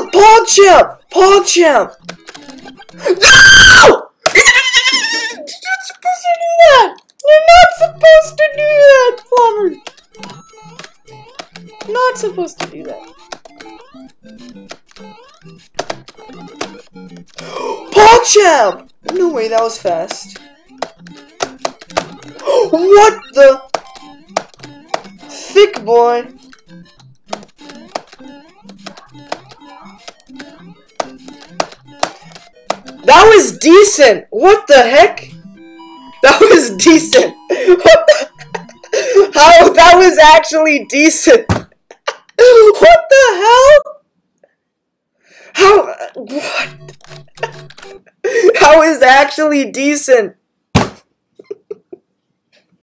PogChamp! PogChamp! No! You're not supposed to do that! You're not supposed to do that, Plumber! Not supposed to do that. PogChamp! No way, that was fast. What the? Thick boy. That was decent! What the heck? That was decent! What the? How? That was actually decent! What the hell? How? What? How is actually decent?